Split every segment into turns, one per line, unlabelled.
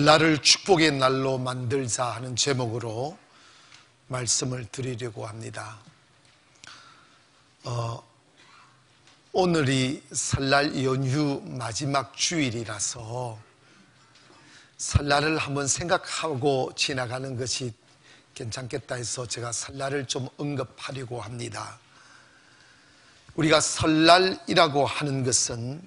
설날을 축복의 날로 만들자 하는 제목으로 말씀을 드리려고 합니다. 오늘이 설날 연휴 마지막 주일이라서 설날을 한번 생각하고 지나가는 것이 괜찮겠다 해서 제가 설날을 좀 언급하려고 합니다. 우리가 설날이라고 하는 것은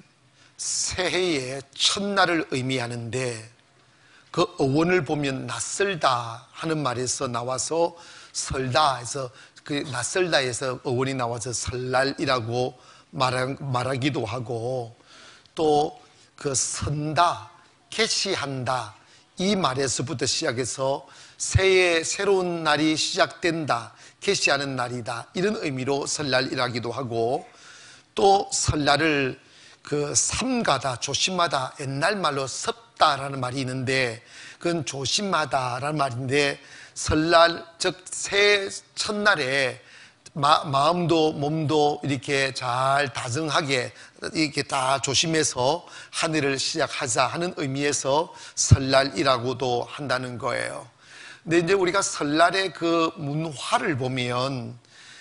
새해의 첫날을 의미하는데 그 어원을 보면 낯설다 하는 말에서 나와서 설다 해서 그 낯설다에서 어원이 나와서 설날이라고 말하기도 하고, 또 그 선다, 개시한다 이 말에서부터 시작해서 새해 새로운 날이 시작된다, 개시하는 날이다 이런 의미로 설날이라기도 하고, 또 설날을 그 삼가다, 조심하다, 옛날 말로 섭다라는 말이 있는데 그건 조심하다라는 말인데, 설날 즉 새해 첫날에 마음도 몸도 이렇게 잘 다정하게 이렇게 다 조심해서 한 해를 시작하자 하는 의미에서 설날이라고도 한다는 거예요. 근데 이제 우리가 설날의 그 문화를 보면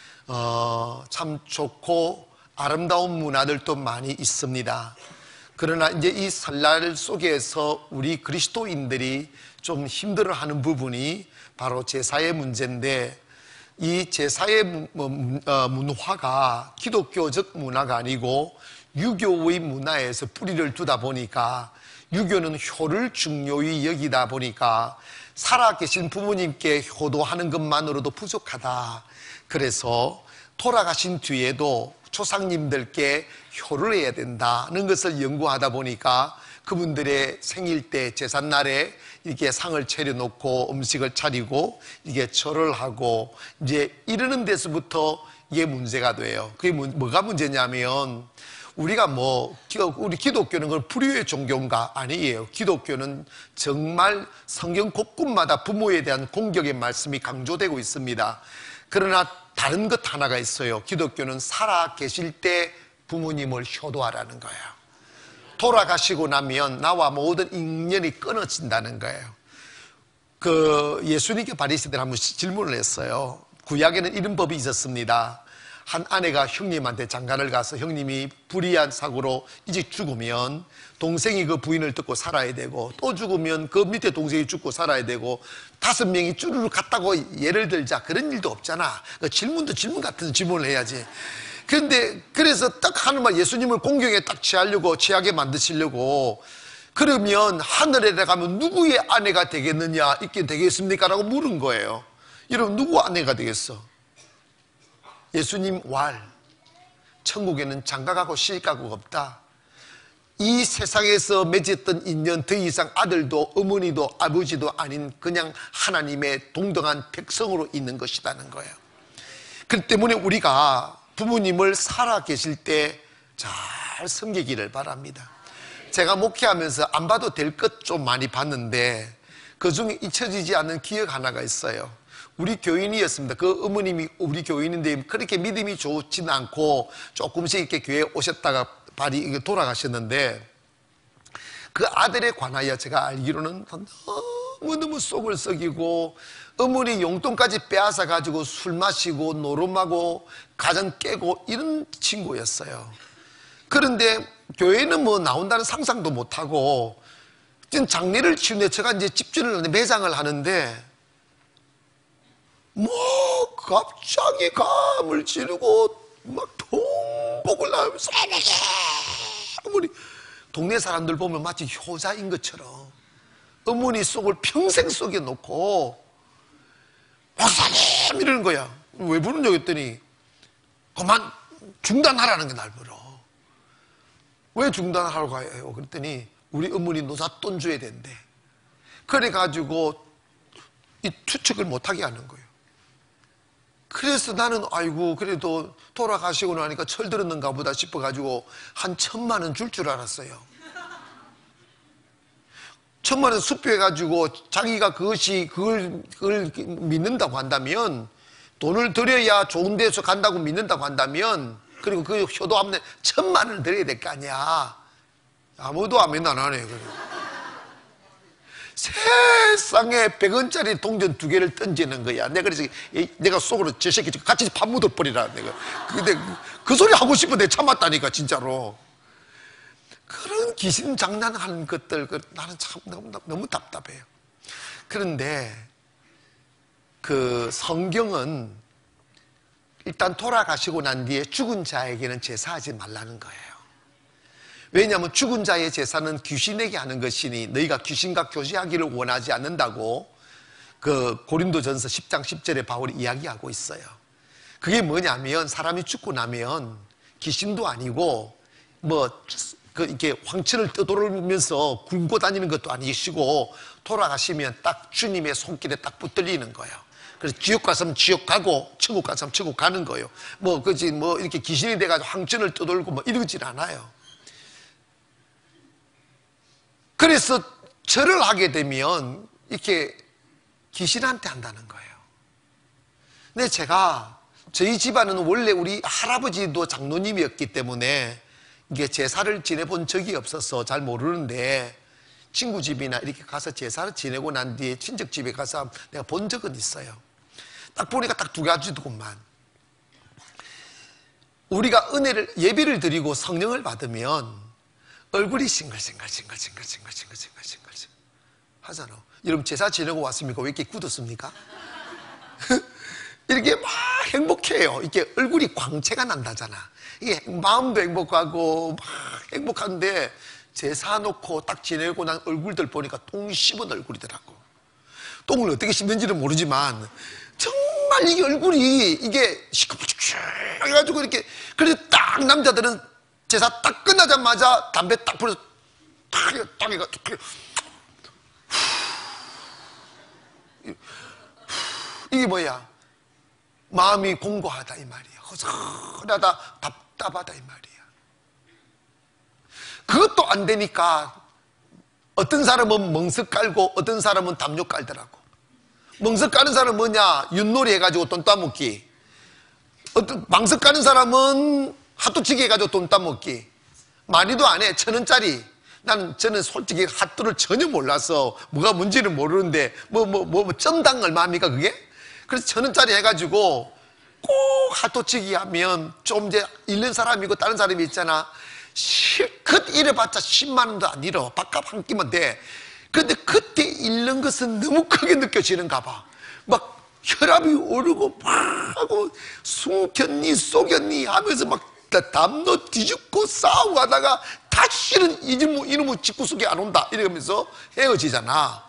참 좋고 아름다운 문화들도 많이 있습니다. 그러나 이제 이 설날 속에서 우리 그리스도인들이 좀 힘들어하는 부분이 바로 제사의 문제인데, 이 제사의 문화가 기독교적 문화가 아니고 유교의 문화에서 뿌리를 두다 보니까, 유교는 효를 중요히 여기다 보니까 살아계신 부모님께 효도하는 것만으로도 부족하다. 그래서 돌아가신 뒤에도 조상님들께 효를 해야 된다는 것을 연구하다 보니까 그분들의 생일 때 제삿날에 이렇게 상을 차려놓고 음식을 차리고 이게 절을 하고 이제 이러는 데서부터 이게 문제가 돼요. 그게 뭐가 문제냐면, 우리가 우리 기독교는 그걸 불의의 종교인가? 아니에요. 기독교는 정말 성경 곳곳마다 부모에 대한 공격의 말씀이 강조되고 있습니다. 그러나 다른 것 하나가 있어요. 기독교는 살아 계실 때 부모님을 효도하라는 거예요. 돌아가시고 나면 나와 모든 인연이 끊어진다는 거예요. 예수님께 바리새인들이 한번 질문을 했어요. 구약에는 이런 법이 있었습니다. 한 아내가 형님한테 장가를 가서 형님이 불의한 사고로 일찍 죽으면 동생이 그 부인을 듣고 살아야 되고, 또 죽으면 그 밑에 동생이 죽고 살아야 되고, 5명이 쭈루루 갔다고 예를 들자. 그런 일도 없잖아. 질문 같은 질문을 해야지. 그래서 딱 하는 말, 예수님을 공경에 딱 취하게 만드시려고, 그러면 하늘에 가면 누구의 아내가 되겠느냐, 있게 되겠습니까? 라고 물은 거예요. 여러분, 누구 아내가 되겠어? 예수님 왈. 천국에는 장가가고 시집가고가 없다. 이 세상에서 맺었던 인연, 더 이상 아들도 어머니도 아버지도 아닌 그냥 하나님의 동등한 백성으로 있는 것이라는 거예요. 그렇기 때문에 우리가 부모님을 살아 계실 때 잘 섬기기를 바랍니다. 제가 목회하면서 안 봐도 될 것 좀 많이 봤는데 그 중에 잊혀지지 않는 기억 하나가 있어요. 우리 교인이었습니다. 그 어머님이 우리 교인인데 그렇게 믿음이 좋지는 않고 조금씩 이렇게 교회에 오셨다가 돌아가셨는데, 그 아들에 관하여 제가 알기로는 너무너무 속을 썩이고 어머니 용돈까지 빼앗아 가지고 술 마시고 노름하고 가정 깨고 이런 친구였어요. 그런데 교회는 나온다는 상상도 못하고 장례를 치는데 제가 이제 집주를 하는데 매장을 하는데 갑자기 감을 지르고 막 통곡을 나면서 어머니, 동네 사람들 보면 마치 효자인 것처럼 어머니 속을 평생 썩여놓고 목사님 이러는 거야. 왜 부르냐 했더니 그만 중단하라는 게 날 불러. 왜 중단하라고 해요? 그랬더니 우리 어머니 노잣돈 줘야 된대. 그래가지고 이 투척을 못하게 하는 거예요. 그래서 나는 아이고 그래도 돌아가시고 나니까 철들었는가 보다 싶어가지고 한 1,000만 원 줄 줄 알았어요. 1,000만 원 수표해가지고 자기가 그걸 믿는다고 한다면, 돈을 들여야 좋은 데서 간다고 믿는다고 한다면, 그리고 그 효도하면 1,000만 원을 드려야 될 거 아니야. 아무도 아멘 안 하네. 세상에 100원짜리 동전 2개를 던지는 거야. 내가 그래서 내가 속으로 저 새끼 같이 밥 묻어버리라. 내가. 근데 그 소리 하고 싶은데 참았다니까, 진짜로. 그런 귀신 장난하는 것들, 나는 참 너무 답답해요. 그런데 그 성경은 일단 돌아가시고 난 뒤에 죽은 자에게는 제사하지 말라는 거예요. 왜냐하면 죽은 자의 제사는 귀신에게 하는 것이니 너희가 귀신과 교제하기를 원하지 않는다고 그 고린도전서 10장 10절에 바울이 이야기하고 있어요. 그게 뭐냐면 사람이 죽고 나면 귀신도 아니고 이렇게 황천을 떠돌면서 굴고 다니는 것도 아니시고 돌아가시면 딱 주님의 손길에 딱 붙들리는 거예요. 그래서 지옥 갔으면 지옥 가고 천국 갔으면 천국 가는 거예요. 이렇게 귀신이 돼가지고 황천을 떠돌고 이러진 않아요. 그래서 절을 하게 되면 이렇게 귀신한테 한다는 거예요. 근데 저희 집안은 원래 우리 할아버지도 장로님이었기 때문에 이게 제사를 지내본 적이 없어서 잘 모르는데 친구 집이나 이렇게 가서 제사를 지내고 난 뒤에 친척 집에 가서 내가 본 적은 있어요. 딱 보니까 딱 2가지더구만. 우리가 예비를 드리고 성령을 받으면 얼굴이 싱글싱글 하잖아. 여러분 제사 지내고 왔습니까? 왜 이렇게 굳었습니까? 이렇게 막 행복해요. 이렇게 얼굴이 광채가 난다잖아. 이게 마음도 행복하고 막 행복한데 제사 놓고 딱 지내고 난 얼굴들 보니까 똥 씹은 얼굴이더라고. 똥을 어떻게 씹는지는 모르지만 정말 이게 얼굴이 이게 시끌시끌 해가지고 이렇게. 그래서 딱 남자들은 제사 딱 끝나자마자 담배 딱 불어서 딱 해가지고 이게 뭐야? 마음이 공고하다 이 말이야. 허전하다, 답답하다 이 말이야. 그것도 안 되니까 어떤 사람은 멍석 깔고 어떤 사람은 담요 깔더라고. 멍석 까는 사람은 뭐냐? 윷놀이 해가지고 돈 따먹기. 망석 까는 사람은 핫도치기 해가지고 돈 따먹기. 많이도 안 해. 1,000원짜리. 저는 솔직히 핫도를 전혀 몰라서 뭐가 뭔지는 모르는데 점당 얼마입니까 그게? 그래서 1,000원짜리 해가지고 꼭 핫도치기 하면 좀 이제 잃는 사람이고 다른 사람이 있잖아. 실컷 잃어봤자 10만 원도 안 잃어. 밥값 한 끼면 돼. 그런데 그때 잃는 것은 너무 크게 느껴지는가 봐. 막 혈압이 오르고 막 하고 숨겼니 쏘겼니 하면서 막 담도 뒤집고 싸우고 하다가 다시는 이놈의 집구석에 안 온다 이러면서 헤어지잖아.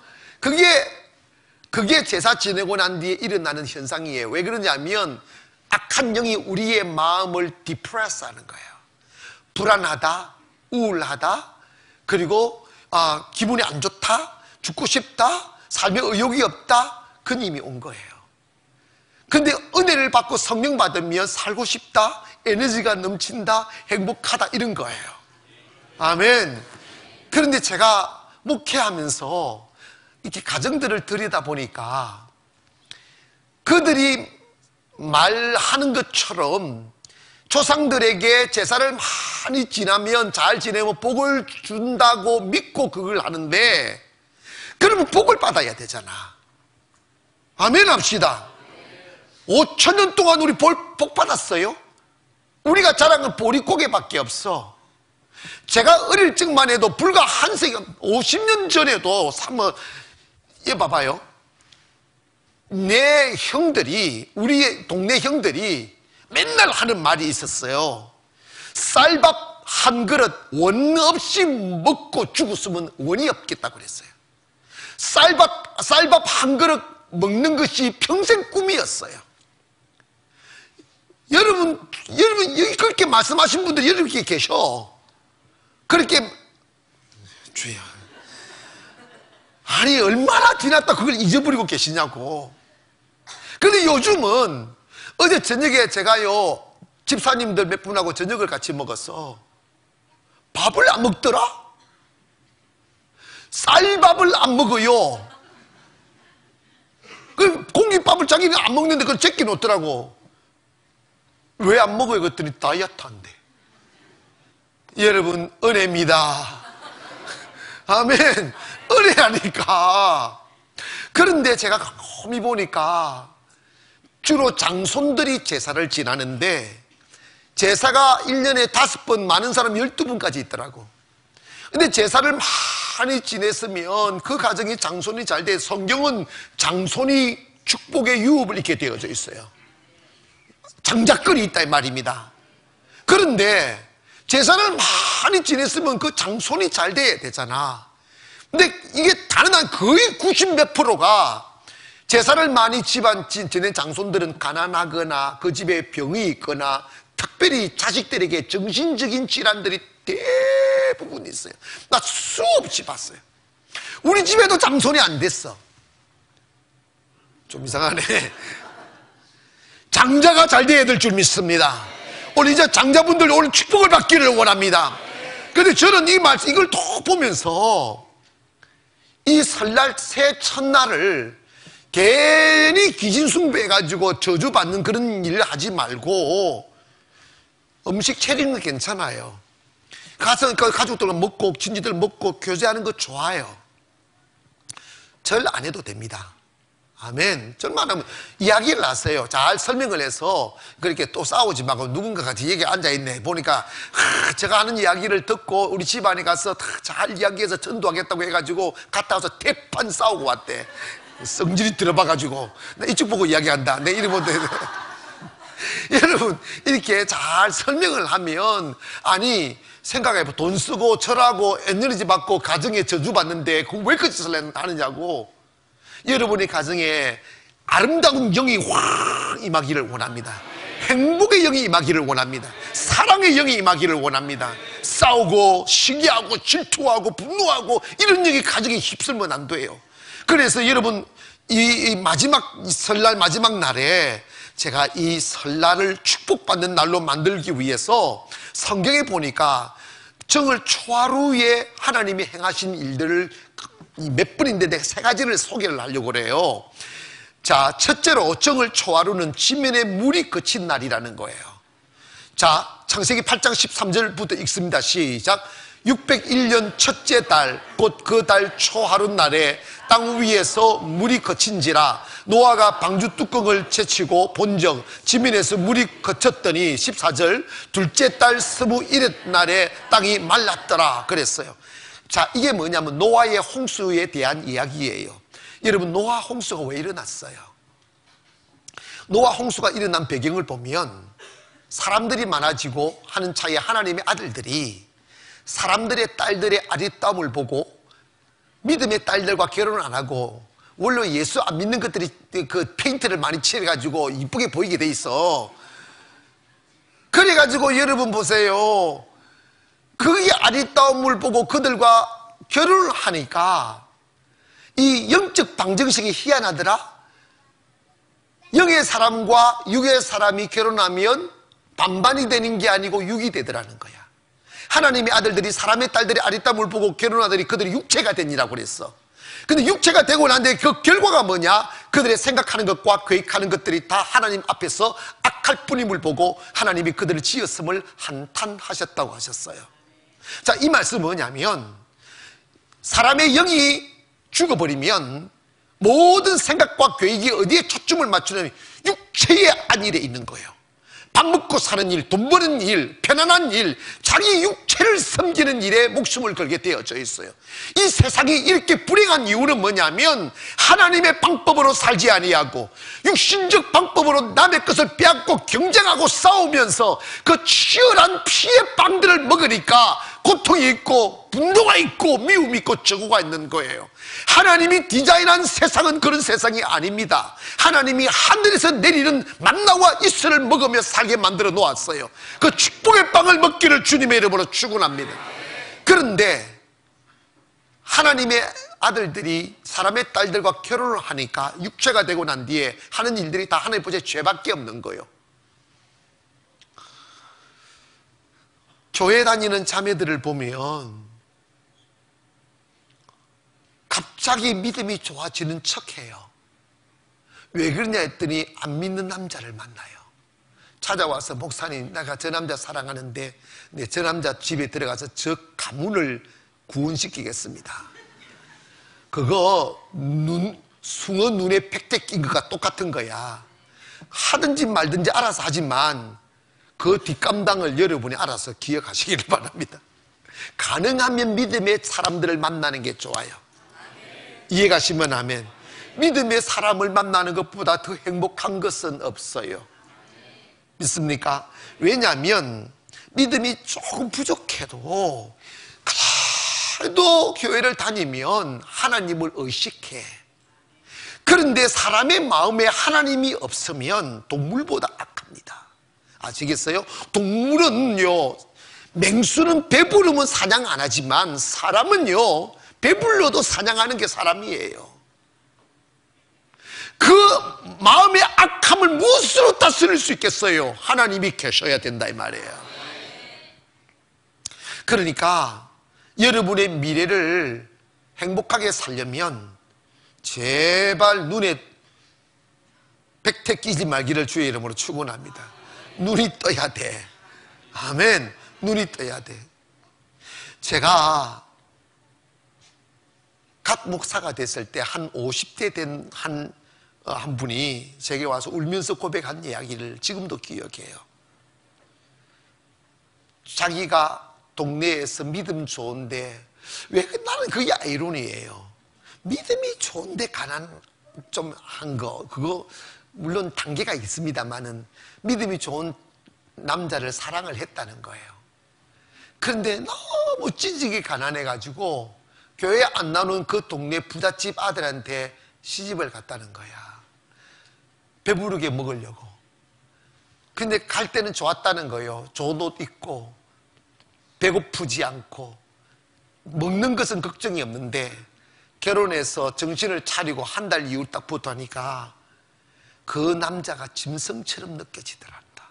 그게 제사 지내고 난 뒤에 일어나는 현상이에요. 왜 그러냐면 악한 영이 우리의 마음을 디프레스 하는 거예요. 불안하다, 우울하다, 그리고 기분이 안 좋다, 죽고 싶다, 삶에 의욕이 없다, 그 님이 온 거예요. 근데 은혜를 받고 성령 받으면 살고 싶다, 에너지가 넘친다, 행복하다 이런 거예요. 아멘. 그런데 제가 목회하면서 이렇게 가정들을 들여다보니까 그들이 말하는 것처럼 조상들에게 제사를 많이 지나면 잘 지내면 복을 준다고 믿고 그걸 하는데 그러면 복을 받아야 되잖아. 아멘 합시다. 5,000년 동안 우리 복 받았어요? 우리가 자란 건 보릿고개밖에 없어. 제가 어릴 적만 해도 불과 한 세기 50년 전에도 얘 봐봐요. 내 형들이 우리의 동네 형들이 맨날 하는 말이 있었어요. 쌀밥 한 그릇 원 없이 먹고 죽었으면 원이 없겠다고 그랬어요. 쌀밥 한 그릇 먹는 것이 평생 꿈이었어요. 여러분 여기 그렇게 말씀하신 분들이 이렇게 계셔. 그렇게 주여, 아니 얼마나 지났다 그걸 잊어버리고 계시냐고. 그런데 요즘은 어제 저녁에 제가요 집사님들 몇 분하고 저녁을 같이 먹었어. 밥을 안 먹더라. 쌀밥을 안 먹어요. 그 공깃밥을 자기는 안 먹는데 그걸 제끼 놓더라고. 왜 안 먹어요? 그랬더니 다이어트 한대. 여러분 은혜입니다. 아멘. 은혜라니까. 그런데 제가 곰이 보니까 주로 장손들이 제사를 지나는데 제사가 1년에 5번, 많은 사람 12번까지 있더라고. 근데 제사를 많이 지냈으면 그 가정이 장손이 잘 돼. 성경은 장손이 축복의 유업을 잃게 되어져 있어요. 장자권이 있다 이 말입니다. 그런데 제사를 많이 지냈으면 그 장손이 잘 돼야 되잖아. 근데 이게 다른 한 거의 90몇 프로가 제사를 많이 지낸 장손들은 가난하거나 그 집에 병이 있거나 특별히 자식들에게 정신적인 질환들이 대부분 있어요. 나 수없이 봤어요. 우리 집에도 장손이 안 됐어. 좀 이상하네. 장자가 잘 돼야 될 줄 믿습니다. 오늘 이제 장자분들 오늘 축복을 받기를 원합니다. 그런데 저는 이걸 또 보면서 이 설날 새 첫날을 괜히 귀신숭배해가지고 저주받는 그런 일을 하지 말고 음식 차리는 거 괜찮아요. 가서 가족들과 먹고 친지들 먹고 교제하는 거 좋아요. 절 안 해도 됩니다. 아멘. 절만 하면 이야기를 하세요. 잘 설명을 해서 그렇게 또 싸우지 말고 누군가 같이 얘기에 앉아있네 보니까 제가 하는 이야기를 듣고 우리 집안에 가서 잘 이야기해서 전도하겠다고 해가지고 갔다 와서 대판 싸우고 왔대. 성질이 들어봐가지고 나 이쪽 보고 이야기한다. 내 이름은 여러분 이렇게 잘 설명을 하면 아니 생각해봐. 돈 쓰고 절하고 에너지 받고 가정에 저주받는데 그걸 왜 그 짓을 하느냐고. 여러분의 가정에 아름다운 영이 확 임하기를 원합니다. 행복의 영이 임하기를 원합니다. 사랑의 영이 임하기를 원합니다. 싸우고 시기하고 질투하고 분노하고 이런 영이 가정에 휩쓸면 안 돼요. 그래서 여러분 이 마지막 설날 마지막 날에 제가 이 설날을 축복받는 날로 만들기 위해서 성경에 보니까 정월 초하루에 하나님이 행하신 일들을 몇 분인데 내가 3가지를 소개를 하려고 그래요. 자, 첫째로 정월 초하루는 지면에 물이 그친 날이라는 거예요. 자, 창세기 8장 13절부터 읽습니다. 시작. 601년 첫째 달 곧 그 달 초하루 날에 땅 위에서 물이 그친지라 노아가 방주 뚜껑을 제치고 본즉 지면에서 물이 그쳤더니 14절 둘째 달 21일 날에 땅이 말랐더라 그랬어요. 자, 이게 뭐냐면 노아의 홍수에 대한 이야기예요. 여러분 노아 홍수가 왜 일어났어요? 노아 홍수가 일어난 배경을 보면 사람들이 많아지고 하는 차이에 하나님의 아들들이 사람들의 딸들의 아리따움을 보고 믿음의 딸들과 결혼을 안 하고 원래 예수 안 믿는 것들이 그 페인트를 많이 칠해가지고 이쁘게 보이게 돼 있어. 그래가지고 여러분 보세요. 그의 아리따움을 보고 그들과 결혼을 하니까 이 영적 방정식이 희한하더라. 영의 사람과 육의 사람이 결혼하면 반반이 되는 게 아니고 육이 되더라는 거야. 하나님의 아들들이 사람의 딸들의 아리따움을 보고 결혼하더니 그들이 육체가 되니라고 그랬어. 근데 육체가 되고 난 뒤에 그 결과가 뭐냐? 그들의 생각하는 것과 계획하는 것들이 다 하나님 앞에서 악할 뿐임을 보고 하나님이 그들을 지었음을 한탄하셨다고 하셨어요. 자, 이 말씀은 뭐냐면 사람의 영이 죽어버리면 모든 생각과 계획이 어디에 초점을 맞추냐면 육체의 안일에 있는 거예요. 밥 먹고 사는 일, 돈 버는 일, 편안한 일, 자기 육체를 섬기는 일에 목숨을 걸게 되어져 있어요. 이 세상이 이렇게 불행한 이유는 뭐냐면 하나님의 방법으로 살지 아니하고 육신적 방법으로 남의 것을 빼앗고 경쟁하고 싸우면서 그 치열한 피의 빵들을 먹으니까 고통이 있고 분노가 있고 미움이 있고 저고가 있는 거예요. 하나님이 디자인한 세상은 그런 세상이 아닙니다. 하나님이 하늘에서 내리는 만나와 이슬을 먹으며 살게 만들어 놓았어요. 그 축복의 빵을 먹기를 주님의 이름으로 축원합니다. 그런데 하나님의 아들들이 사람의 딸들과 결혼을 하니까 육체가 되고 난 뒤에 하는 일들이 다 하나님 보시기에 죄밖에 없는 거예요. 교회 다니는 자매들을 보면 갑자기 믿음이 좋아지는 척해요. 왜 그러냐 했더니 안 믿는 남자를 만나요. 찾아와서 목사님 내가 저 남자 사랑하는데 저 남자 집에 들어가서 저 가문을 구원시키겠습니다. 그거 숭어 눈에 팩대 낀 것과 똑같은 거야. 하든지 말든지 알아서 하지만 그 뒷감당을 여러분이 알아서 기억하시기를 바랍니다. 가능하면 믿음의 사람들을 만나는 게 좋아요. 이해가시면 아멘. 믿음의 사람을 만나는 것보다 더 행복한 것은 없어요. 믿습니까? 왜냐하면 믿음이 조금 부족해도 그래도 교회를 다니면 하나님을 의식해. 그런데 사람의 마음에 하나님이 없으면 동물보다 악합니다. 아시겠어요? 동물은요, 맹수는 배부르면 사냥 안 하지만 사람은요, 배불러도 사냥하는 게 사람이에요. 그 마음의 악함을 무엇으로 다스릴 수 있겠어요? 하나님이 계셔야 된다 이 말이에요. 그러니까 여러분의 미래를 행복하게 살려면 제발 눈에 백태 끼지 말기를 주의 이름으로 축원합니다. 눈이 떠야 돼. 아멘. 눈이 떠야 돼. 제가 갓 목사가 됐을 때 한 50대 된 한 분이 제게 와서 울면서 고백한 이야기를 지금도 기억해요. 자기가 동네에서 믿음 좋은데, 왜 나는 그게 아이러니예요. 믿음이 좋은데 가난 좀 한 거, 그거 물론 단계가 있습니다만은 믿음이 좋은 남자를 사랑을 했다는 거예요. 그런데 너무 찌질하게 가난해가지고 교회 안 나오는 그 동네 부잣집 아들한테 시집을 갔다는 거야. 배부르게 먹으려고. 근데 갈 때는 좋았다는 거예요. 좋은 옷 입고 배고프지 않고 먹는 것은 걱정이 없는데, 결혼해서 정신을 차리고 한 달 이후 딱 붙어하니까 그 남자가 짐승처럼 느껴지더란다.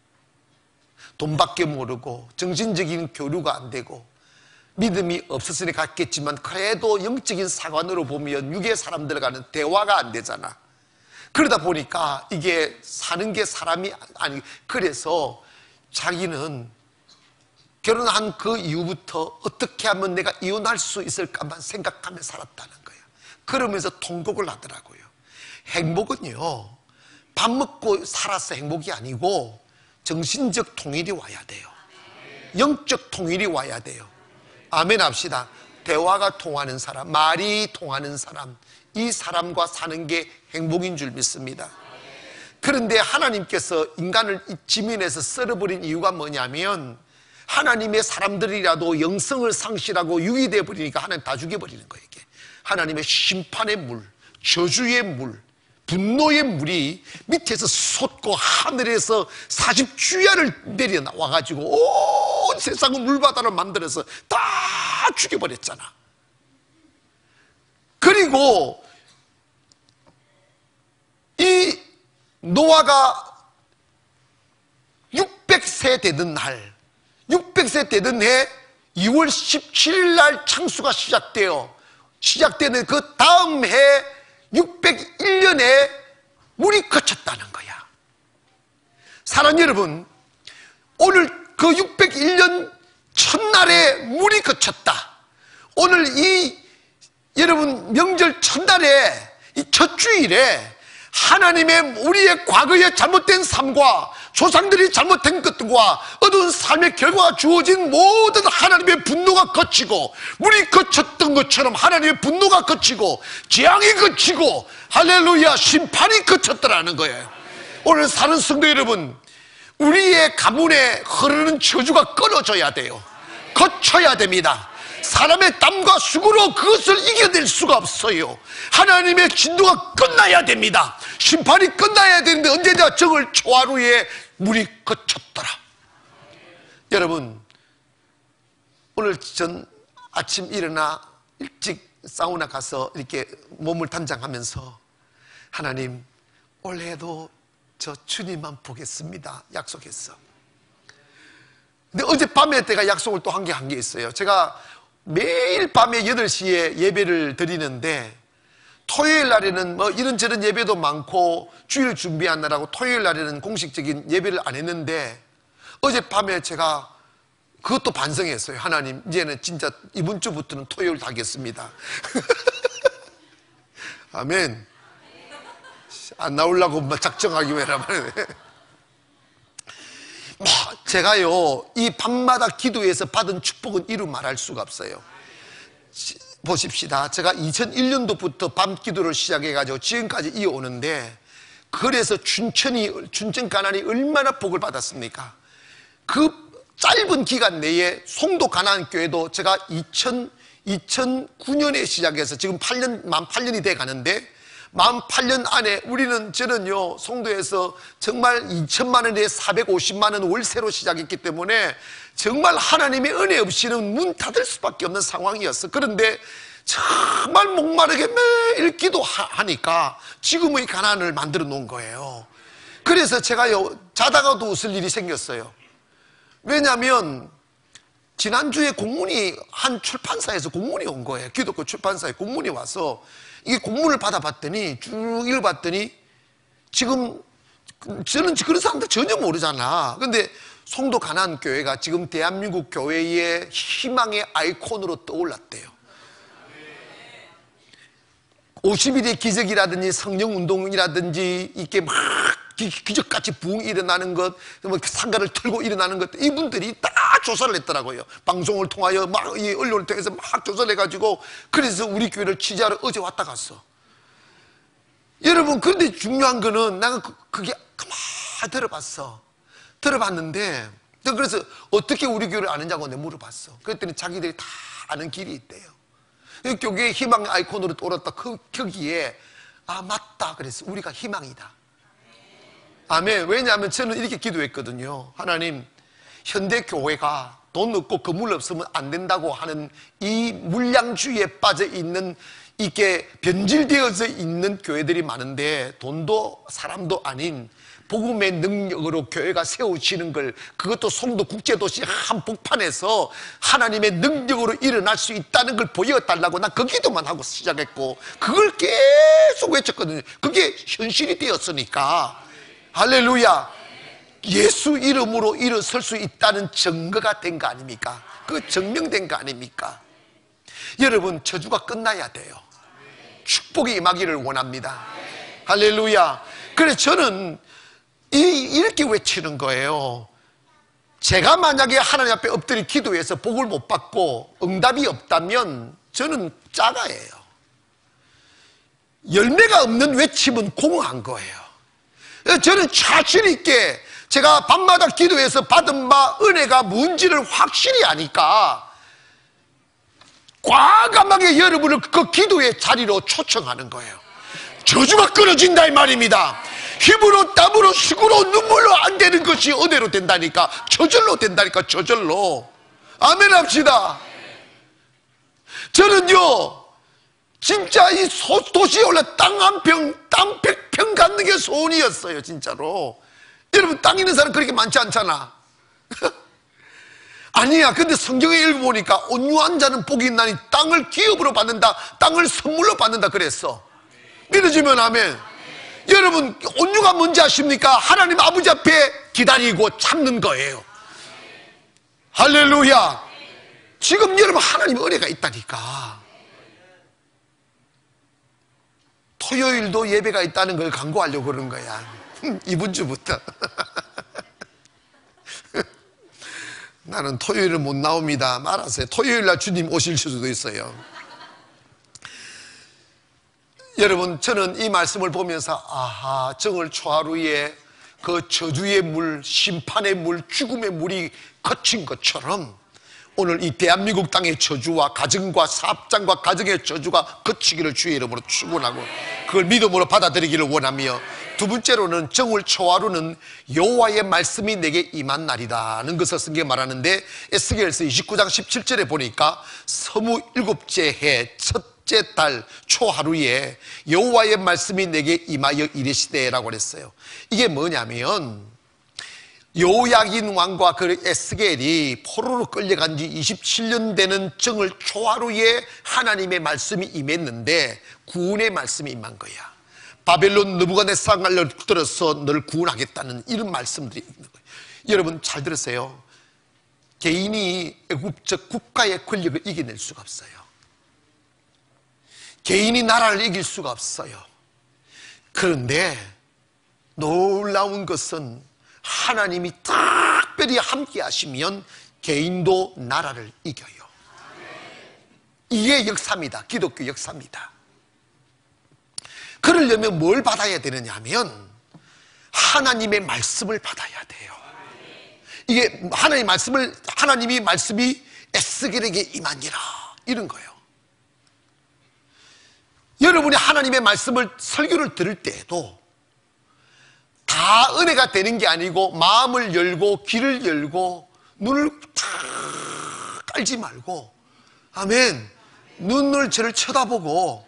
돈밖에 모르고 정신적인 교류가 안 되고 믿음이 없었으니 갔겠지만 그래도 영적인 사관으로 보면 육의 사람들과는 대화가 안 되잖아. 그러다 보니까 이게 사는 게 사람이 아니, 그래서 자기는 결혼한 그 이후부터 어떻게 하면 내가 이혼할 수 있을까만 생각하며 살았다는 거예요. 그러면서 통곡을 하더라고요. 행복은요, 밥 먹고 살아서 행복이 아니고 정신적 통일이 와야 돼요. 영적 통일이 와야 돼요. 아멘 합시다. 대화가 통하는 사람, 말이 통하는 사람, 이 사람과 사는 게 행복인 줄 믿습니다. 그런데 하나님께서 인간을 지면에서 썰어버린 이유가 뭐냐면, 하나님의 사람들이라도 영성을 상실하고 유기되어 버리니까 하나님 다 죽여버리는 거예요. 이게 하나님의 심판의 물, 저주의 물, 분노의 물이 밑에서 솟고 하늘에서 40주야를 내려 나와가지고 온 세상을 물바다로 만들어서 다 죽여버렸잖아. 그리고 이 노아가 600세 되던 날, 600세 되던 해 2월 17일 날 창수가 시작되는 그 다음 해 601년에 물이 그쳤다는 거야. 사랑하는 여러분, 오늘 그 601년 첫날에 물이 그쳤다. 오늘 이 여러분 명절 첫날에 이 첫 주일에 하나님의 우리의 과거의 잘못된 삶과 조상들이 잘못된 것들과 어두운 삶의 결과가 주어진 모든 하나님의 분노가 그치고, 물이 그쳤던 것처럼 하나님의 분노가 그치고 재앙이 그치고 할렐루야 심판이 그쳤더라는 거예요. 오늘 사는 성도 여러분, 우리의 가문에 흐르는 저주가 끊어져야 돼요. 거쳐야 됩니다. 사람의 땀과 수고로 그것을 이겨낼 수가 없어요. 하나님의 진도가 끝나야 됩니다. 심판이 끝나야 되는데 언제나 정월 초하루에 물이 그쳤더라. 여러분, 오늘 전 아침 일어나 일찍 사우나 가서 이렇게 몸을 단장하면서 하나님, 올해도 저 주님만 보겠습니다 약속했어. 근데 어젯밤에 내가 약속을 또 한 게 있어요. 제가 매일 밤에 8시에 예배를 드리는데, 토요일 날에는 뭐 이런저런 예배도 많고 주일 준비하느라고 토요일 날에는 공식적인 예배를 안 했는데, 어젯밤에 제가 그것도 반성했어요. 하나님, 이제는 진짜 이번 주부터는 토요일 하겠습니다. 아멘. 안 나오려고 막 작정하기 왜라 말이네. 제가요, 이 밤마다 기도에서 받은 축복은 이루 말할 수가 없어요. 보십시다. 제가 2001년도부터 밤 기도를 시작해가지고 지금까지 이어오는데, 그래서 춘천 가난이 얼마나 복을 받았습니까? 그 짧은 기간 내에 송도 가난교회도 제가 2009년에 시작해서 지금 만 8년이 돼 가는데, 만 8년 안에 저는요, 송도에서 정말 2천만 원에 450만 원 월세로 시작했기 때문에 정말 하나님의 은혜 없이는 문 닫을 수밖에 없는 상황이었어. 그런데 정말 목마르게 매일 기도하니까 지금의 가난을 만들어 놓은 거예요. 그래서 제가요, 자다가도 웃을 일이 생겼어요. 왜냐하면 지난주에 공문이 한 출판사에서 공문이 온 거예요. 기독교 출판사에 공문이 와서 이게 공문을 받아봤더니 쭉 읽어봤더니 지금 저는 그런 사람들 전혀 모르잖아. 근데 송도 가난교회가 지금 대한민국 교회의 희망의 아이콘으로 떠올랐대요. 50일의 기적이라든지 성령운동이라든지 이렇게 막 기적같이 부흥이 일어나는 것, 상가를 틀고 일어나는 것, 이분들이 다 조사를 했더라고요. 방송을 통하여 막 이 언론을 통해서 막 조사를 해가지고, 그래서 우리 교회를 취재하러 어제 왔다 갔어. 여러분, 그런데 중요한 거는 나는 그게 가만히 들어봤는데, 그래서 어떻게 우리 교회를 아느냐고 내가 물어봤어. 그랬더니 자기들이 다 아는 길이 있대요. 교회의 희망의 아이콘으로 떠올랐다. 거기에 맞다 그랬어. 우리가 희망이다. 아멘. 왜냐하면 저는 이렇게 기도했거든요. 하나님, 현대교회가 돈 없고 건물 없으면 안 된다고 하는 이 물량주의에 빠져 있는, 이게 변질되어져 있는 교회들이 많은데, 돈도 사람도 아닌 복음의 능력으로 교회가 세워지는 걸, 그것도 송도 국제도시 한복판에서 하나님의 능력으로 일어날 수 있다는 걸 보여달라고 난 그 기도만 하고 시작했고, 그걸 계속 외쳤거든요. 그게 현실이 되었으니까. 할렐루야. 예수 이름으로 일어설 수 있다는 증거가 된 거 아닙니까? 그 증명된 거 아닙니까? 여러분, 저주가 끝나야 돼요. 축복이 임하기를 원합니다. 할렐루야. 그래서 저는 이렇게 외치는 거예요. 제가 만약에 하나님 앞에 엎드려 기도해서 복을 못 받고 응답이 없다면 저는 짜가예요. 열매가 없는 외침은 공허한 거예요. 저는 자신 있게 제가 밤마다 기도해서 받은 바 은혜가 뭔지를 확실히 아니까 과감하게 여러분을 그 기도의 자리로 초청하는 거예요. 저주가 끊어진다 이 말입니다. 힘으로 땀으로 수고로 눈물로 안 되는 것이 은혜로 된다니까. 저절로 된다니까. 저절로. 아멘 합시다. 저는요, 진짜 이 도시에 올라 땅 한 평, 땅 100평 갖는 게 소원이었어요. 진짜로. 여러분, 땅 있는 사람 그렇게 많지 않잖아. 아니야. 근데 성경에 읽어보니까 온유한 자는 복이 있나니 땅을 기업으로 받는다, 땅을 선물로 받는다 그랬어. 믿어지면 아멘. 여러분, 온유가 뭔지 아십니까? 하나님 아버지 앞에 기다리고 참는 거예요. 할렐루야. 지금 여러분, 하나님 은혜가 있다니까. 토요일도 예배가 있다는 걸 강구하려고 그러는 거야. 이번 주부터. 나는 토요일은 못 나옵니다. 말하세요. 토요일날 주님 오실 수도 있어요. 여러분, 저는 이 말씀을 보면서 아하, 정월 초하루에 그 저주의 물, 심판의 물, 죽음의 물이 거친 것처럼 오늘 이 대한민국 땅의 저주와 가정과 사업장과 가정의 저주가 거치기를 주의 이름으로 축원하고 그걸 믿음으로 받아들이기를 원하며, 두 번째로는 정월 초하루는 여호와의 말씀이 내게 임한 날이다는 것을 성경에 말하는데, 에스겔서 29장 17절에 보니까 서무 일곱째 해 첫째 달 초하루에 여호와의 말씀이 내게 임하여 이르시되라고 그랬어요. 이게 뭐냐면, 요야긴 왕과 그 에스겔이 포로로 끌려간 지 27년 되는 정월 초하루에 하나님의 말씀이 임했는데 구원의 말씀이 임한 거야. 바벨론 느부갓네살을 들어서 너를 구원하겠다는 이런 말씀들이 있는 거예요. 여러분 잘 들으세요. 개인이 애국적 국가의 권력을 이겨낼 수가 없어요. 개인이 나라를 이길 수가 없어요. 그런데 놀라운 것은 하나님이 특별히 함께 하시면 개인도 나라를 이겨요. 이게 역사입니다. 기독교 역사입니다. 그러려면 뭘 받아야 되느냐 하면 하나님의 말씀을 받아야 돼요. 이게 하나님이 말씀이 에스겔에게 임하니라 이런 거예요. 여러분이 하나님의 말씀을 설교를 들을 때에도 다 은혜가 되는 게 아니고 마음을 열고 귀를 열고 눈을 다 깔지 말고, 아멘, 눈을 저를 쳐다보고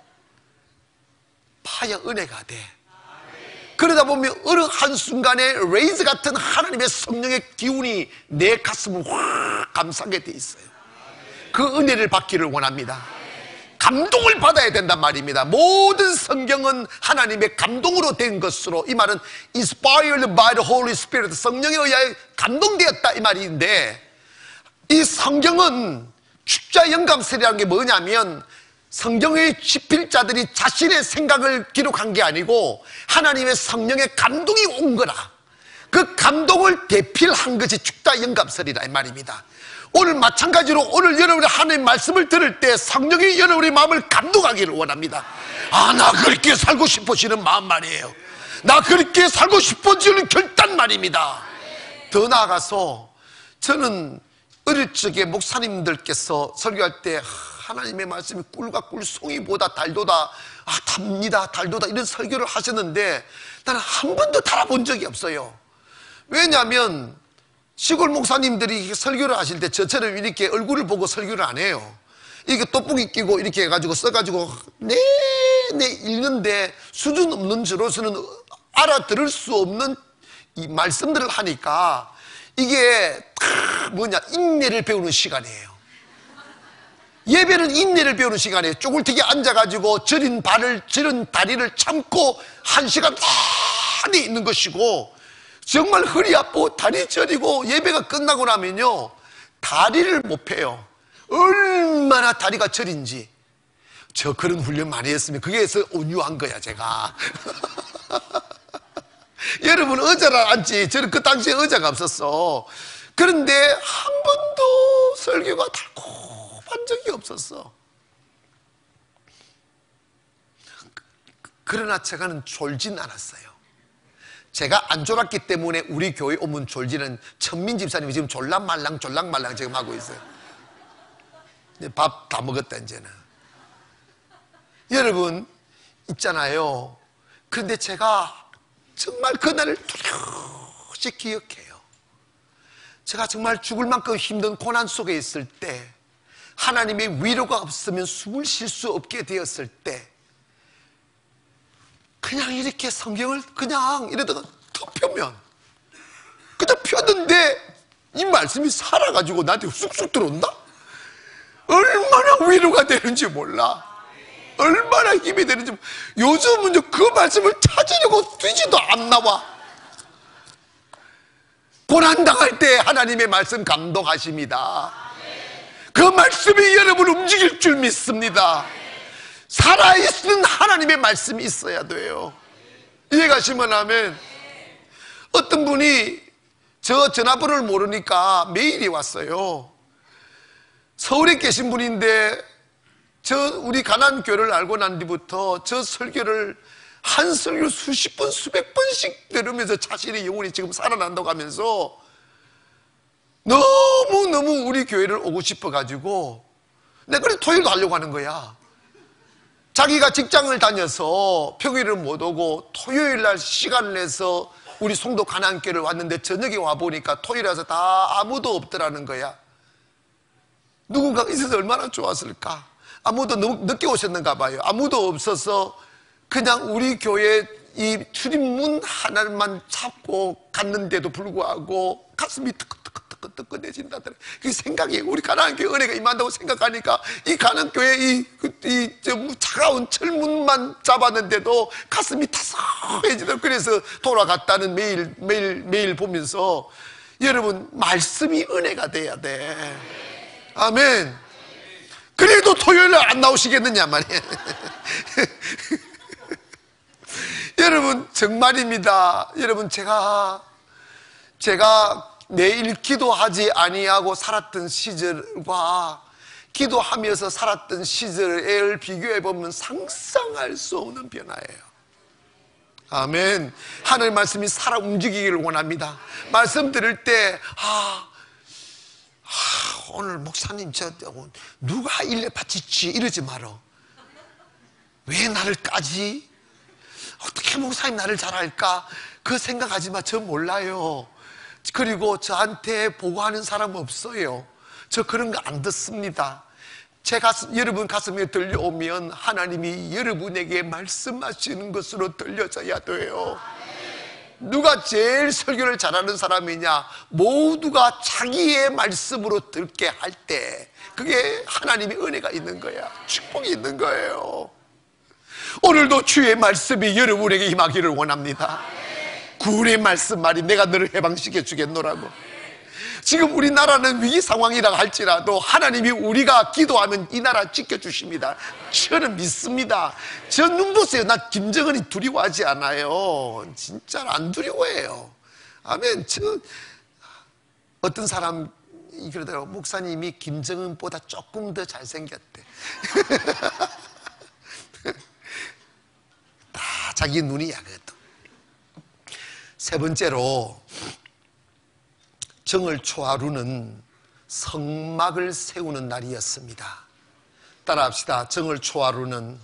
봐야 은혜가 돼. 그러다 보면 어느 한순간에 레이즈 같은 하나님의 성령의 기운이 내 가슴을 확 감싸게 돼 있어요. 그 은혜를 받기를 원합니다. 감동을 받아야 된단 말입니다. 모든 성경은 하나님의 감동으로 된 것으로, 이 말은 inspired by the Holy Spirit, 성령에 의하여 감동되었다 이 말인데, 이 성경은 축자 영감설이라는 게 뭐냐면 성경의 집필자들이 자신의 생각을 기록한 게 아니고 하나님의 성령의 감동이 온 거라. 그 감동을 대필한 것이 축자 영감설이라 이 말입니다. 오늘 마찬가지로 오늘 여러분이 하나님의 말씀을 들을 때 성령이 여러분의 마음을 감동하기를 원합니다. 아, 나 그렇게 살고 싶어지는 마음 말이에요. 나 그렇게 살고 싶어지는 결단 말입니다. 더 나아가서 저는 어릴 적에 목사님들께서 설교할 때 하나님의 말씀이 꿀과 꿀송이보다 달도다, 답니다, 달도다 이런 설교를 하셨는데 나는 한 번도 달아본 적이 없어요. 왜냐하면 시골 목사님들이 설교를 하실 때 저처럼 이렇게 얼굴을 보고 설교를 안 해요. 이렇게 떡볶이 끼고 이렇게 해가지고 써가지고 내내 읽는데 수준 없는 저로서는 알아들을 수 없는 이 말씀들을 하니까 이게 인내를 배우는 시간이에요. 예배는 인내를 배우는 시간이에요. 쪼글티게 앉아가지고 저린 다리를 참고 1시간 많이 있는 것이고, 정말 허리 아프고 다리 저리고 예배가 끝나고 나면요 다리를 못 펴요. 얼마나 다리가 저린지. 저 그런 훈련 많이 했으면 그게서 온유한 거야 제가. 여러분 의자를 앉지, 저는 그 당시에 의자가 없었어. 그런데 한 번도 설교가 달콤한 적이 없었어. 그러나 제가는 졸진 않았어요. 제가 안 졸았기 때문에 우리 교회 오면 졸지는 천민 집사님이 지금 졸랑말랑 지금 하고 있어요. 밥 다 먹었다 이제는. 여러분 있잖아요. 그런데 제가 정말 그날을 뚜렷이 기억해요. 제가 정말 죽을 만큼 힘든 고난 속에 있을 때, 하나님의 위로가 없으면 숨을 쉴 수 없게 되었을 때, 그냥 이렇게 성경을 그냥 이러다가 턱 펴면, 그냥 폈는데 이 말씀이 살아가지고 나한테 쑥쑥 들어온다? 얼마나 위로가 되는지 몰라. 얼마나 힘이 되는지. 요즘은 그 말씀을 찾으려고 뛰지도 안 나와. 고난당할 때 하나님의 말씀 감동하십니다. 그 말씀이 여러분을 움직일 줄 믿습니다. 살아있는 하나님의 말씀이 있어야 돼요. 이해가시면 하면, 어떤 분이 저 전화번호를 모르니까 메일이 왔어요. 서울에 계신 분인데 우리 가난교를 알고 난 뒤부터 저 설교를 한 설교 수십 번 수백 번씩 들으면서 자신의 영혼이 지금 살아난다고 하면서 너무너무 우리 교회를 오고 싶어가지고, 내가 그래서 토요일도 하려고 하는 거야. 자기가 직장을 다녀서 평일을 못 오고 토요일날 시간을 내서 우리 송도 가난교를 왔는데 저녁에 와보니까 토요일에 와서 다 아무도 없더라는 거야. 누군가가 있어서 얼마나 좋았을까. 아무도 늦게 오셨는가 봐요. 아무도 없어서 그냥 우리 교회 이 출입문 하나만 잡고 갔는데도 불구하고 가슴이 뜨끈뜨끈해진다더래. 그 생각이, 우리 가난교회 은혜가 임한다고 생각하니까 이 가난교회 이 차가운 철문만 잡았는데도 가슴이 타성해지더라고요. 그래서 돌아갔다는 매일 보면서, 여러분 말씀이 은혜가 돼야 돼. 아멘. 그래도 토요일에 안 나오시겠느냐 말이에요. 여러분 정말입니다. 여러분 제가 매일 기도하지 아니하고 살았던 시절과 기도하면서 살았던 시절을 비교해 보면 상상할 수 없는 변화예요. 아멘. 하나님 말씀이 살아 움직이기를 원합니다. 말씀 들을 때 오늘 목사님 누가 일에 바치지 이러지 말어. 왜 나를 까지? 어떻게 목사님 나를 잘 알까? 그 생각하지 마. 저 몰라요. 그리고 저한테 보고하는 사람 없어요. 저 그런 거 안 듣습니다. 여러분 가슴에 들려오면 하나님이 여러분에게 말씀하시는 것으로 들려져야 돼요. 누가 제일 설교를 잘하는 사람이냐? 모두가 자기의 말씀으로 듣게 할 때 그게 하나님의 은혜가 있는 거야. 축복이 있는 거예요. 오늘도 주의 말씀이 여러분에게 임하기를 원합니다. 구원의 말씀 말이 내가 너를 해방시켜 주겠노라고. 지금 우리나라는 위기 상황이라 할지라도 하나님이 우리가 기도하면 이 나라 지켜주십니다. 저는 믿습니다. 저 눈 보세요. 나 김정은이 두려워하지 않아요. 진짜 안 두려워해요. 아멘. 어떤 사람 그러더라고. 목사님이 김정은보다 조금 더 잘생겼대. 다 자기 눈이야 그것도. 세 번째로 정월 초하루는 성막을 세우는 날이었습니다. 따라합시다. 정월 초하루는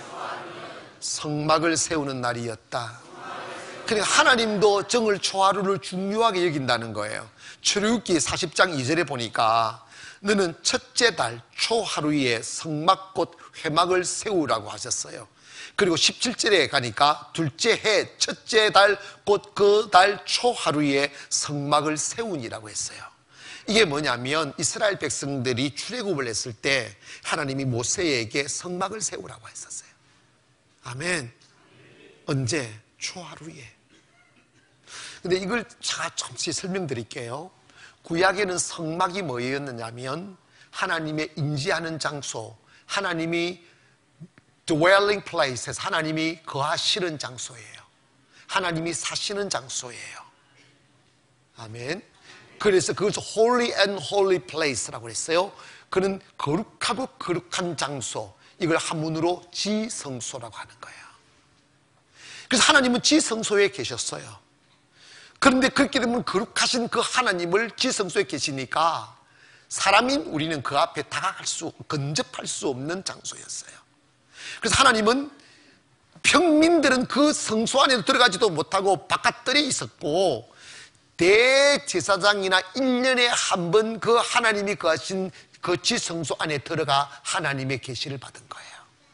성막을 세우는 날이었다. 그러니까 하나님도 정월 초하루를 중요하게 여긴다는 거예요. 출애굽기 40장 2절에 보니까 너는 첫째 달 초하루에 성막 곧 회막을 세우라고 하셨어요. 그리고 17절에 가니까 둘째 해 첫째 달 곧 그 달 초하루에 성막을 세우니라고 했어요. 이게 뭐냐면 이스라엘 백성들이 출애굽을 했을 때 하나님이 모세에게 성막을 세우라고 했었어요. 아멘. 언제? 초하루에. 근데 이걸 제가 잠시 설명드릴게요. 구약에는 성막이 뭐였느냐면 하나님의 임재하는 장소, 하나님이 dwelling place에서 하나님이 거하시는 장소예요. 하나님이 사시는 장소예요. 아멘. 그래서 그것을 holy and holy place라고 했어요. 그는 거룩하고 거룩한 장소, 이걸 한문으로 지성소라고 하는 거예요. 그래서 하나님은 지성소에 계셨어요. 그런데 그렇게 되면 거룩하신 그 하나님을 지성소에 계시니까 사람인 우리는 그 앞에 근접할 수 없는 장소였어요. 그래서 하나님은 평민들은 그 성소 안에 들어가지도 못하고 바깥들에 있었고 대제사장이나 1년에 한 번 그 하나님이 거하신 그 지성소 안에 들어가 하나님의 계시를 받은 거예요.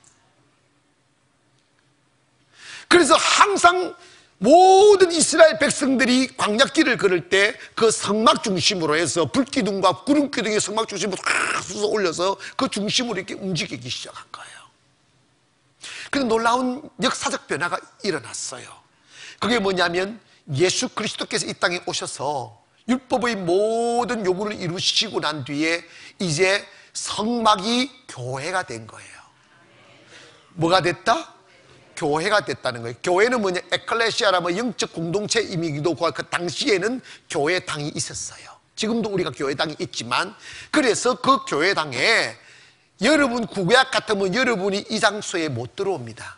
그래서 항상 모든 이스라엘 백성들이 광야길을 걸을 때 그 성막 중심으로 해서 불기둥과 구름기둥의 성막 중심으로 솟아 올려서 그 중심으로 이렇게 움직이기 시작한 거예요. 그래서 놀라운 역사적 변화가 일어났어요. 그게 뭐냐면 예수 그리스도께서 이 땅에 오셔서 율법의 모든 요구를 이루시고 난 뒤에 이제 성막이 교회가 된 거예요. 뭐가 됐다? 교회가 됐다는 거예요. 교회는 뭐냐? 에클레시아라면 영적 공동체임이기도 하고 그 당시에는 교회당이 있었어요. 지금도 우리가 교회당이 있지만 그래서 그 교회당에 여러분 구약 같으면 여러분이 이 장소에 못 들어옵니다.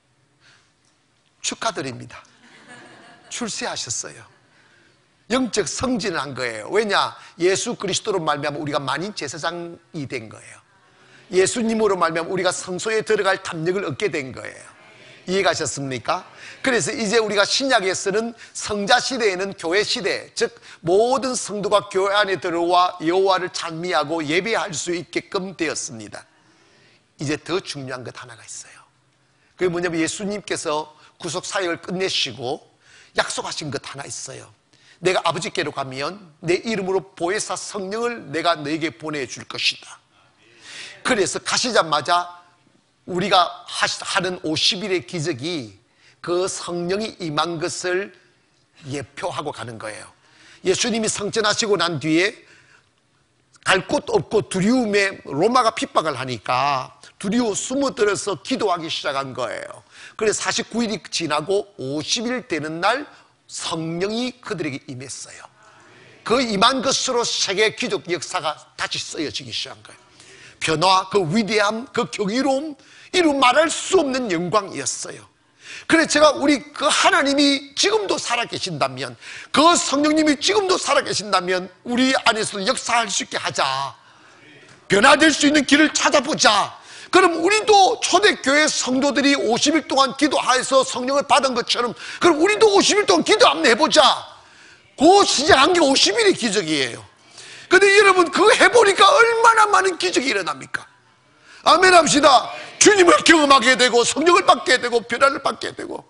축하드립니다. 출세하셨어요. 영적 성진을 한 거예요. 왜냐? 예수 그리스도로 말미암아 우리가 만인 제사장이 된 거예요. 예수님으로 말미암아 우리가 성소에 들어갈 담력을 얻게 된 거예요. 이해가셨습니까? 그래서 이제 우리가 신약에서는 성자 시대에는 교회 시대, 즉 모든 성도가 교회 안에 들어와 여호와를 찬미하고 예배할 수 있게끔 되었습니다. 이제 더 중요한 것 하나가 있어요. 그게 뭐냐면 예수님께서 구속 사역을 끝내시고 약속하신 것 하나 있어요. 내가 아버지께로 가면 내 이름으로 보혜사 성령을 내가 너에게 보내줄 것이다. 그래서 가시자마자 우리가 하는 50일의 기적이 그 성령이 임한 것을 예표하고 가는 거예요. 예수님이 성전하시고 난 뒤에 갈 곳 없고 두려움에 로마가 핍박을 하니까 두려워 숨어들어서 기도하기 시작한 거예요. 그래서 49일이 지나고 50일 되는 날 성령이 그들에게 임했어요. 그 임한 것으로 세계 기독 역사가 다시 쓰여지기 시작한 거예요. 변화, 그 위대함, 그 경이로움, 이루 말할 수 없는 영광이었어요. 그래서 제가 우리 그 하나님이 지금도 살아계신다면, 그 성령님이 지금도 살아계신다면 우리 안에서 역사할 수 있게 하자. 변화될 수 있는 길을 찾아보자. 그럼 우리도 초대교회 성도들이 50일 동안 기도하여서 성령을 받은 것처럼, 그럼 우리도 50일 동안 기도 한번 해보자. 그 시작한 게 50일의 기적이에요. 근데 여러분, 그거 해보니까 얼마나 많은 기적이 일어납니까? 아멘 합시다. 주님을 경험하게 되고 성령을 받게 되고 변화를 받게 되고,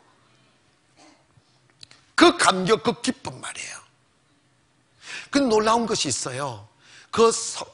그 감격, 그 기쁨 말이에요. 그 놀라운 것이 있어요. 그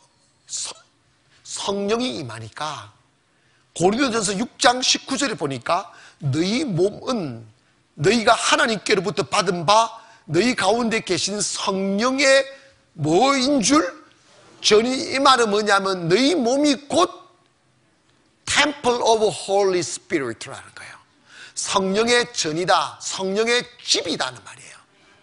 성령이 임하니까 고린도전서 6장 19절에 보니까 너희 몸은 너희가 하나님께로부터 받은 바 너희 가운데 계신 성령의 뭐인 줄? 전이, 이 말은 뭐냐면 너희 몸이 곧 Temple of Holy Spirit라는 거예요. 성령의 전이다, 성령의 집이다는 말이에요.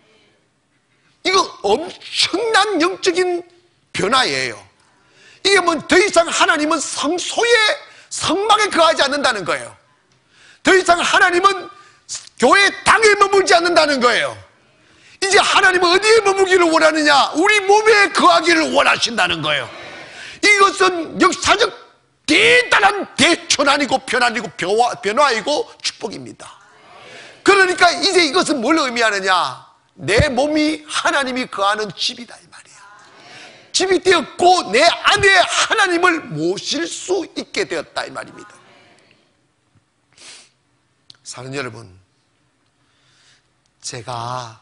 이거 엄청난 영적인 변화예요. 이게 뭐 더 이상 하나님은 성소에, 성막에 거하지 않는다는 거예요. 더 이상 하나님은 교회 땅에 머물지 않는다는 거예요. 이제 하나님은 어디에 머물기를 원하느냐? 우리 몸에 거하기를 원하신다는 거예요. 이것은 역사적 대단한 대천안이고 변화이고 변화이고 축복입니다. 그러니까 이제 이것은 뭘 의미하느냐? 내 몸이 하나님이 거하는 집이다 이 말이에요. 집이 되었고 내 안에 하나님을 모실 수 있게 되었다 이 말입니다. 사랑하는 여러분, 제가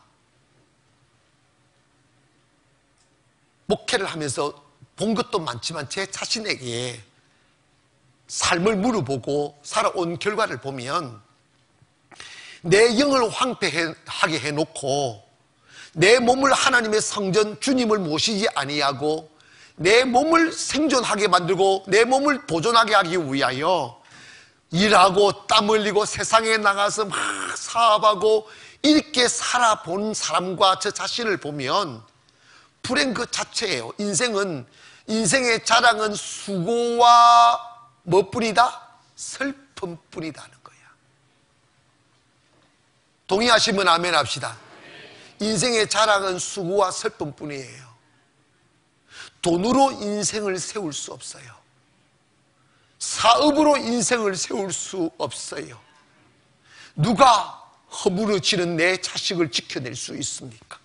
목회를 하면서 본 것도 많지만 제 자신에게 삶을 물어보고 살아온 결과를 보면, 내 영을 황폐하게 해놓고 내 몸을 하나님의 성전 주님을 모시지 아니하고 내 몸을 생존하게 만들고 내 몸을 보존하게 하기 위하여 일하고 땀 흘리고 세상에 나가서 막 사업하고 이렇게 살아본 사람과 저 자신을 보면 불행 그 자체예요. 인생의 자랑은 수고와 뭐뿐이다? 슬픔뿐이다는 거야. 동의하시면 아멘 합시다. 인생의 자랑은 수고와 슬픔뿐이에요. 돈으로 인생을 세울 수 없어요. 사업으로 인생을 세울 수 없어요. 누가 허물어지는 내 자식을 지켜낼 수 있습니까?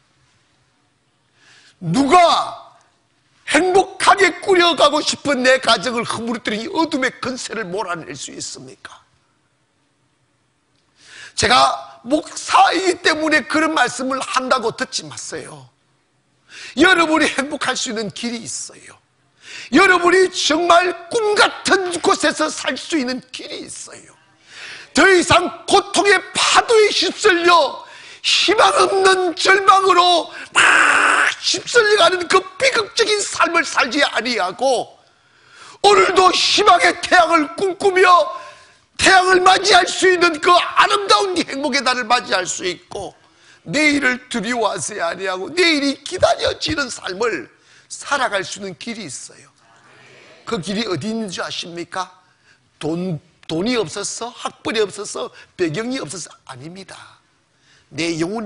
누가 행복하게 꾸려가고 싶은 내 가정을 허물어뜨린 이 어둠의 근세를 몰아낼 수 있습니까? 제가 목사이기 때문에 그런 말씀을 한다고 듣지 마세요. 여러분이 행복할 수 있는 길이 있어요. 여러분이 정말 꿈같은 곳에서 살 수 있는 길이 있어요. 더 이상 고통의 파도에 휩쓸려 희망 없는 절망으로 막 휩쓸려가는 그 비극적인 삶을 살지 아니하고, 오늘도 희망의 태양을 꿈꾸며 태양을 맞이할 수 있는 그 아름다운 행복의 날을 맞이할 수 있고, 내일을 두려워하지 아니하고 내일이 기다려지는 삶을 살아갈 수 있는 길이 있어요. 그 길이 어디 있는 줄 아십니까? 돈이 없어서, 학벌이 없어서, 배경이 없어서 아닙니다. 내 영혼이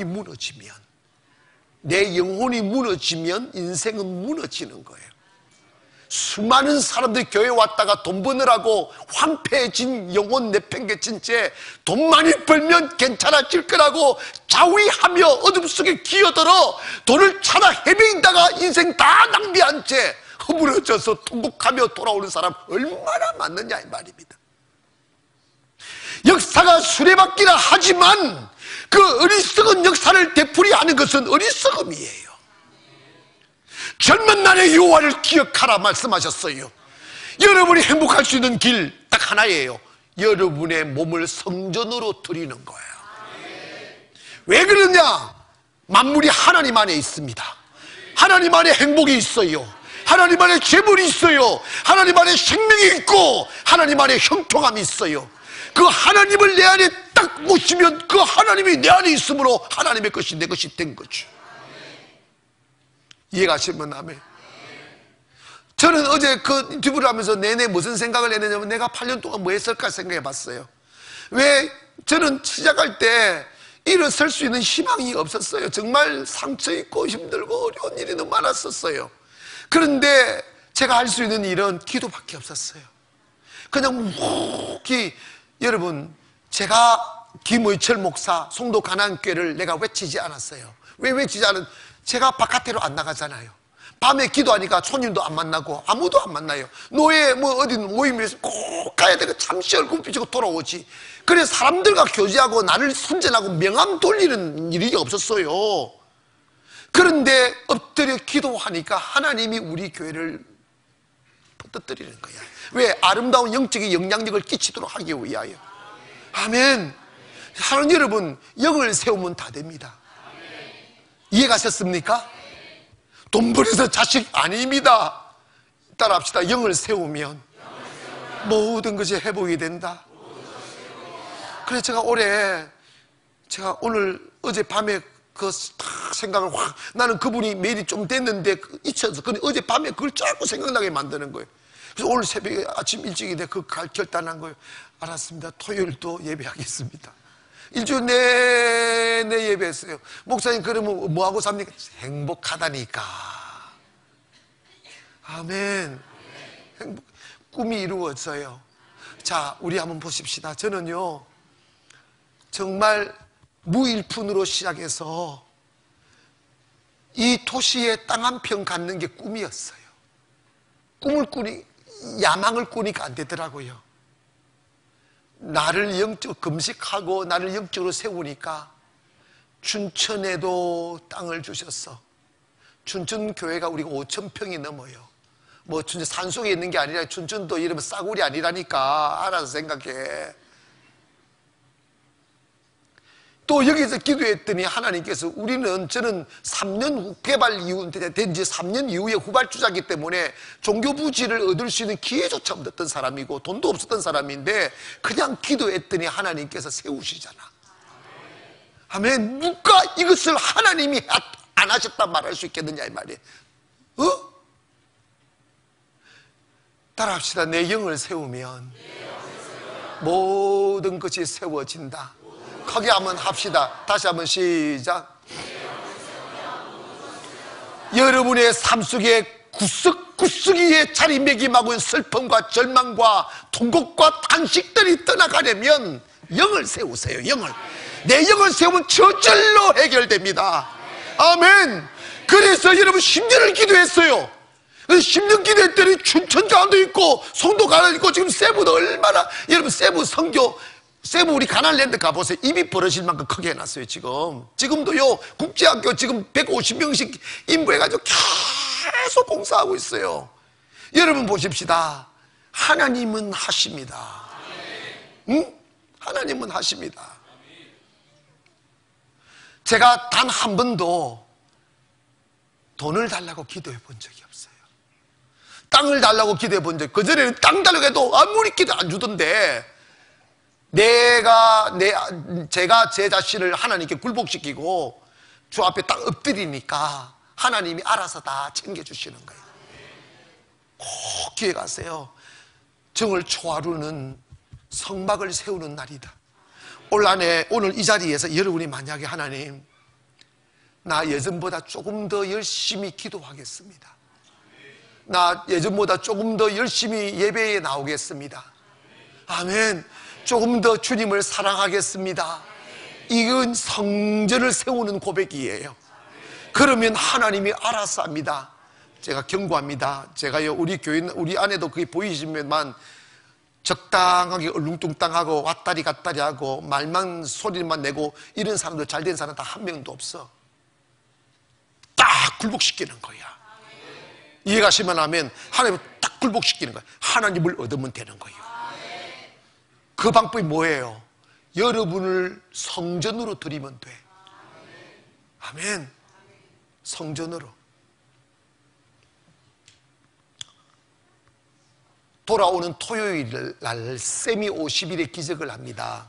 무너지면 인생은 무너지는 거예요. 수많은 사람들이 교회 왔다가 돈 버느라고 황폐해진 영혼 내팽개친 채 돈 많이 벌면 괜찮아질 거라고 자위하며 어둠 속에 기어들어 돈을 찾아 헤매다가 인생 다 낭비한 채 허물어져서 통곡하며 돌아오는 사람 얼마나 많느냐 이 말입니다. 역사가 수레바퀴라 하지만 그 어리석은 역사를 되풀이하는 것은 어리석음이에요. 젊은 날의 여호와를 기억하라 말씀하셨어요. 여러분이 행복할 수 있는 길 딱 하나예요. 여러분의 몸을 성전으로 드리는 거예요. 왜 그러냐? 만물이 하나님 안에 있습니다. 하나님 안에 행복이 있어요. 하나님 안에 재물이 있어요. 하나님 안에 생명이 있고 하나님 안에 형통함이 있어요. 그 하나님을 내 안에 딱 모시면 그 하나님이 내 안에 있으므로 하나님의 것이 내 것이 된 거죠. 이해가시면 아멘. 저는 어제 그 인터뷰를 하면서 내내 무슨 생각을 했느냐면 내가 8년 동안 뭐 했을까 생각해 봤어요. 왜 저는 시작할 때 일어설 수 있는 희망이 없었어요. 정말 상처 있고 힘들고 어려운 일이 너무 많았었어요. 그런데 제가 할 수 있는 일은 기도밖에 없었어요. 그냥 묵묵히 여러분, 제가 김의철 목사 송도 가나안교회를 내가 외치지 않았어요. 왜 외치지 않은? 제가 바깥으로 안 나가잖아요. 밤에 기도하니까 손님도 안 만나고 아무도 안 만나요. 노예 뭐 어디 모임에서 꼭 가야 되고 잠시 얼굴 비치고 돌아오지. 그래서 사람들과 교제하고 나를 선전하고 명함 돌리는 일이 없었어요. 그런데 엎드려 기도하니까 하나님이 우리 교회를 퍼뜨리는 거야. 왜? 아름다운 영적인 영향력을 끼치도록 하기 위하여. 아멘. 하나님, 여러분, 영을 세우면 다 됩니다. 이해가셨습니까? 돈 벌여서 자식 아닙니다. 따라합시다. 영을 세우면 모든 것이 회복이 된다. 그래서 제가 오늘 어젯밤에 그 생각을 확, 나는 그분이 메일이 좀 됐는데 잊혀서, 근데 어젯밤에 그걸 자꾸 생각나게 만드는 거예요. 그래서 오늘 새벽에 아침 일찍이 내 그 결단한 거예요. 알았습니다. 토요일도 예배하겠습니다. 일주일 내내 예배했어요. 목사님, 그러면 뭐하고 삽니까? 행복하다니까. 아멘. 꿈이 이루어져요. 자, 우리 한번 보십시다. 저는요, 정말 무일푼으로 시작해서 이 도시에 땅 한 평 갖는 게 꿈이었어요. 꿈을 꾸니, 야망을 꾸니까 안 되더라고요. 나를 영적으로 금식하고 나를 영적으로 세우니까 춘천에도 땅을 주셨어. 춘천교회가 우리가 5,000평이 넘어요. 뭐 춘천 산속에 있는 게 아니라 춘천도 이러면 싸구리 아니라니까. 알아서 생각해. 또 여기서 기도했더니 하나님께서, 저는 3년 후 개발 이후 된지 3년 이후에 후발주자이기 때문에 종교 부지를 얻을 수 있는 기회조차 없었던 사람이고 돈도 없었던 사람인데 그냥 기도했더니 하나님께서 세우시잖아. 아멘. 누가 이것을 하나님이 안 하셨다 말할 수 있겠느냐 이 말이에요. 따라합시다. 내 영을 세우면 모든 것이 세워진다. 크게 한번 합시다. 다시 한번 시작. 여러분의 삶 속에 구석구석이에 자리매김하고 슬픔과 절망과 통곡과 탄식들이 떠나가려면 영을 세우세요. 영을. 내 영을 세우면 저절로 해결됩니다. 아멘. 그래서 여러분 10년을 기도했어요. 10년 기도했더니 춘천 강도 있고 송도 강도 있고 지금 세부도 얼마나, 여러분 세부 우리 가난랜드 가보세요. 입이 벌어질 만큼 크게 해놨어요. 지금도요 국제학교 지금 150명씩 인부해가지고 계속 공사하고 있어요. 여러분 보십시다. 하나님은 하십니다. 응? 하나님은 하십니다. 제가 단 한 번도 돈을 달라고 기도해 본 적이 없어요. 땅을 달라고 기도해 본 적, 그전에는 땅 달라고 해도 아무리 기도 안 주던데, 제가 제 자신을 하나님께 굴복시키고 주 앞에 딱 엎드리니까 하나님이 알아서 다 챙겨주시는 거예요. 꼭 기억하세요. 정을 초하루는 성막을 세우는 날이다. 오늘 이 자리에서 여러분이 만약에 하나님, 나 예전보다 조금 더 열심히 기도하겠습니다. 나 예전보다 조금 더 열심히 예배에 나오겠습니다. 아멘. 조금 더 주님을 사랑하겠습니다. 이건 성전을 세우는 고백이에요. 그러면 하나님이 알아서 합니다. 제가 경고합니다. 제가요, 우리 교회, 우리 안에도 그게 보이시면만 적당하게 얼룽뚱땅하고 왔다리 갔다리 하고 말만 소리만 내고 이런 사람들, 잘된 사람 다 한 명도 없어. 딱 굴복시키는 거야. 이해가시면 하면 하나님을 딱 굴복시키는 거야. 하나님을 얻으면 되는 거예요. 그 방법이 뭐예요? 여러분을 성전으로 드리면 돼. 아멘. 성전으로. 돌아오는 토요일 날 쌤이 50일의 기적을 합니다.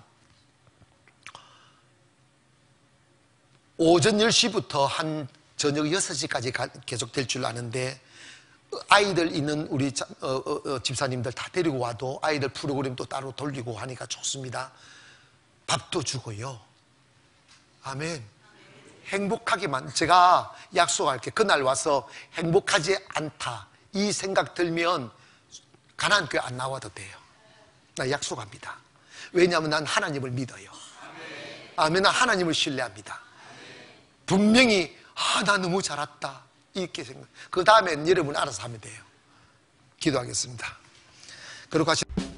오전 10시부터 한 저녁 6시까지 계속될 줄 아는데, 아이들 있는 우리 집사님들 다 데리고 와도 아이들 프로그램도 따로 돌리고 하니까 좋습니다. 밥도 주고요. 아멘. 행복하게만, 제가 약속할게. 그날 와서 행복하지 않다 이 생각 들면 가나안 교회 안 나와도 돼요. 나 약속합니다. 왜냐하면 난 하나님을 믿어요. 아멘. 난 하나님을 신뢰합니다. 분명히 나 너무 잘 왔다 이렇게 생각. 그 다음엔 여러분 알아서 하면 돼요. 기도하겠습니다. 그리고